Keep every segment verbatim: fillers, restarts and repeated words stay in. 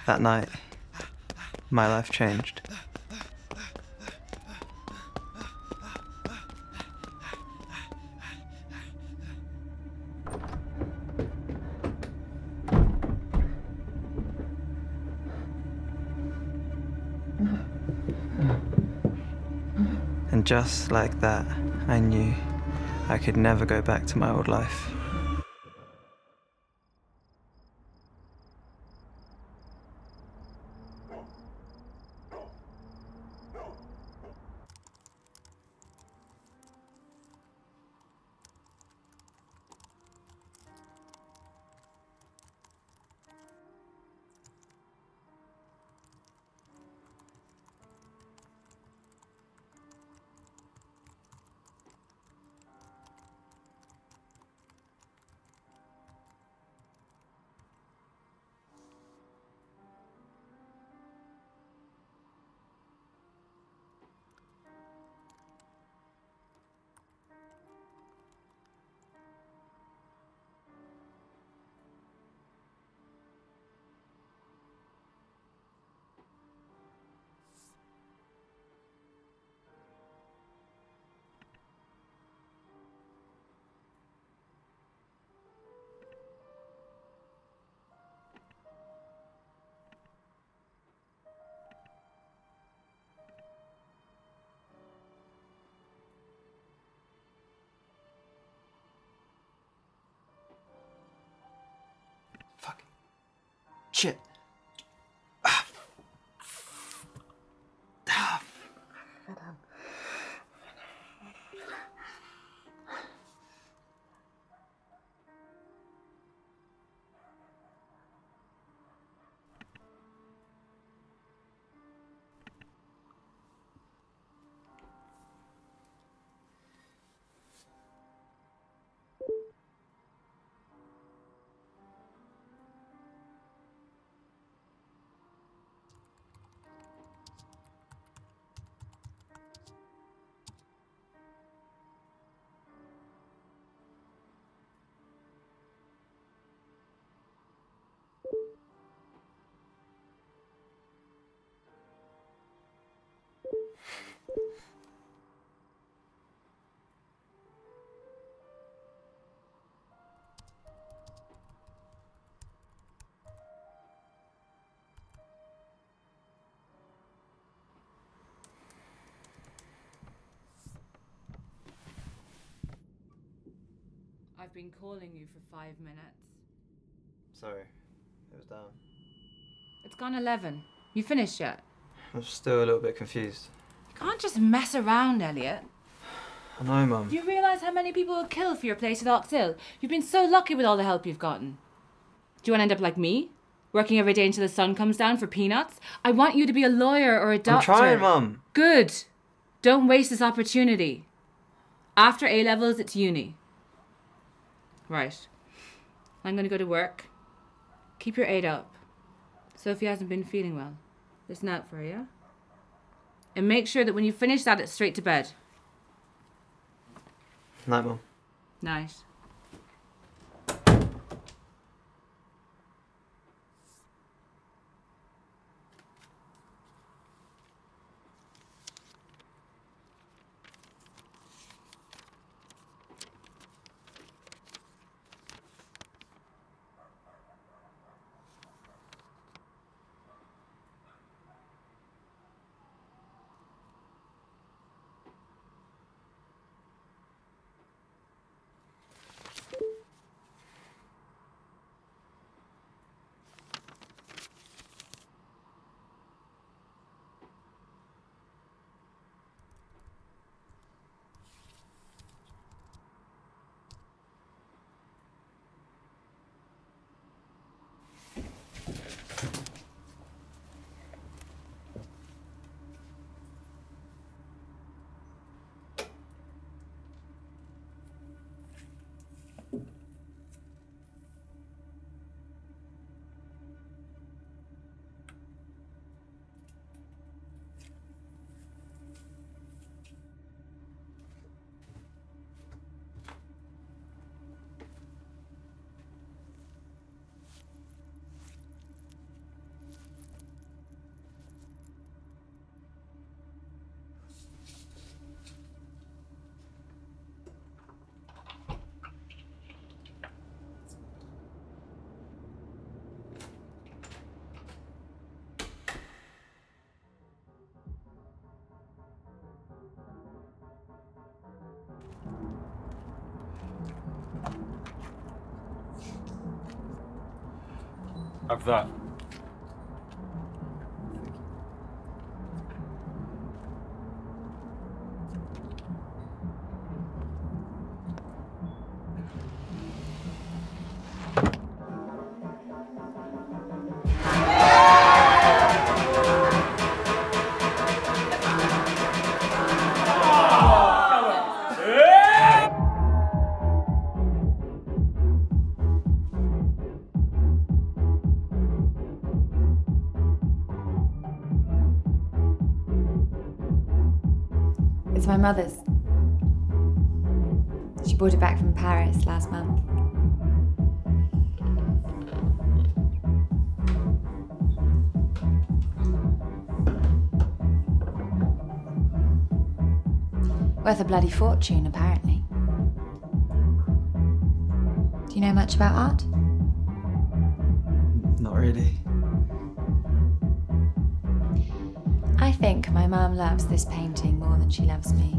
That night, my life changed. And just like that, I knew I could never go back to my old life. Fuck. Shit. Ah. Ah. I've been calling you for five minutes. Sorry, it was down. It's gone eleven. You finished yet? I'm still a little bit confused. You can't just mess around, Elliot. I know, Mum. Do you realise how many people would kill for your place at Ox Hill? You've been so lucky with all the help you've gotten. Do you want to end up like me? Working every day until the sun comes down for peanuts? I want you to be a lawyer or a doctor. I'm trying, Mum. Good. Don't waste this opportunity. After A-levels, it's uni. Right. I'm going to go to work. Keep your aid up. Sophie hasn't been feeling well. Listen out for her, yeah? And make sure that when you finish that, it's straight to bed. Night, Mum. Night. Have that. It's my mother's. She brought it back from Paris last month. Worth a bloody fortune, apparently. Do you know much about art? Not really. I think my mum loves this painting more than she loves me.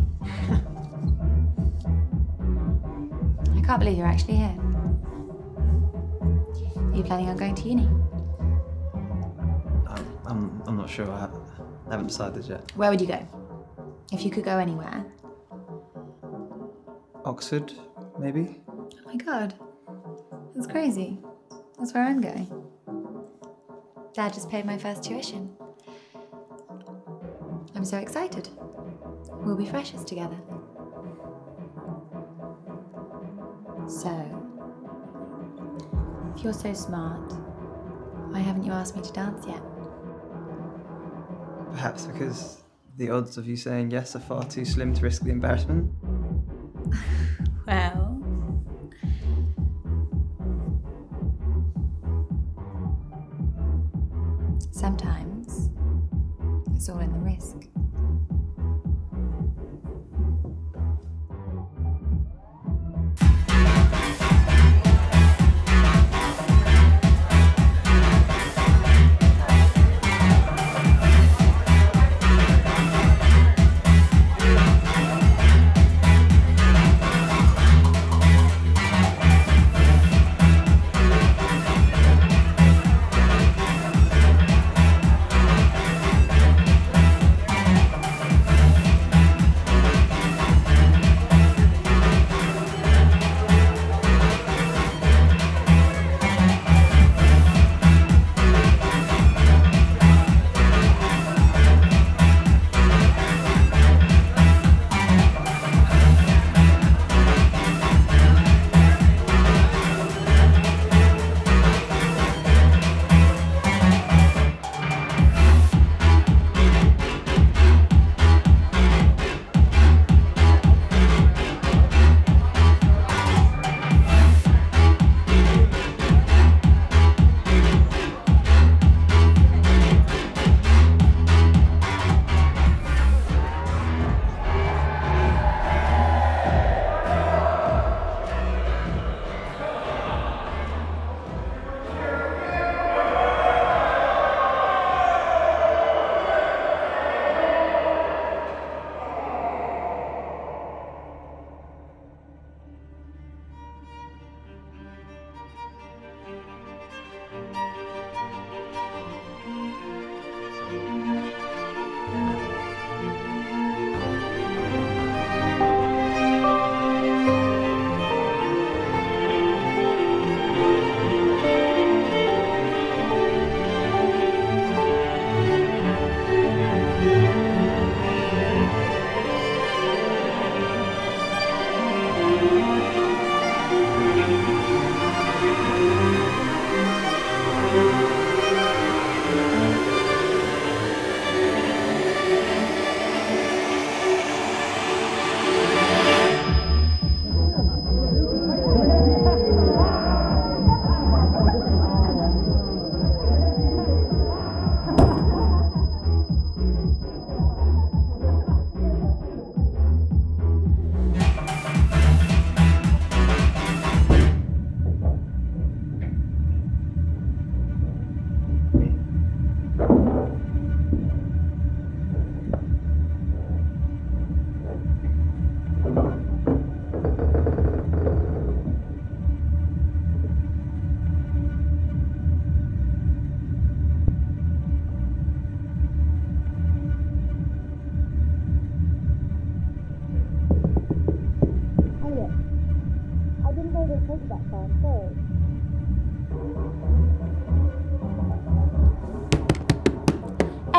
I can't believe you're actually here. Are you planning on going to uni? I'm, I'm, I'm not sure. I haven't, I haven't decided yet. Where would you go? If you could go anywhere. Oxford, maybe? Oh my god. That's crazy. That's where I'm going. Dad just paid my first tuition. I'm so excited. We'll be freshers together. So, if you're so smart, why haven't you asked me to dance yet? Perhaps because the odds of you saying yes are far too slim to risk the embarrassment? Well... sometimes, it's all in the risk.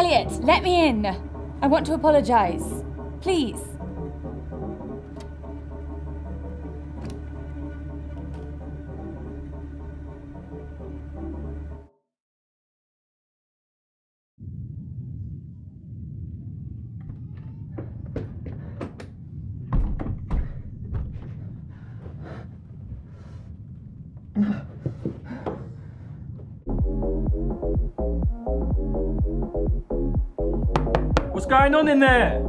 Elliot, let me in. I want to apologise. Please. What's going on in there?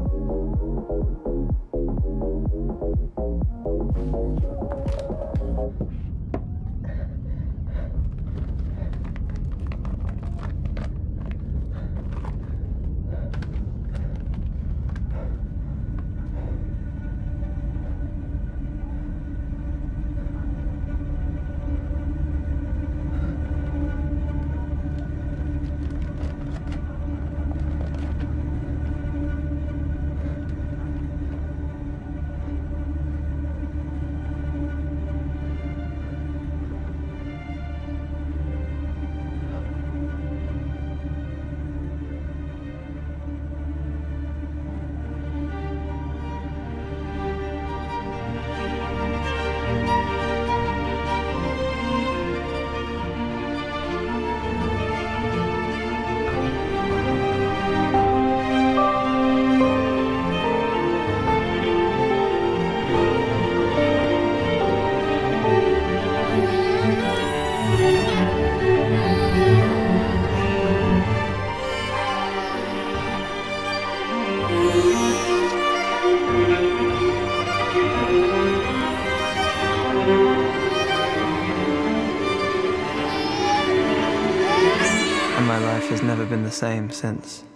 And my life has never been the same since.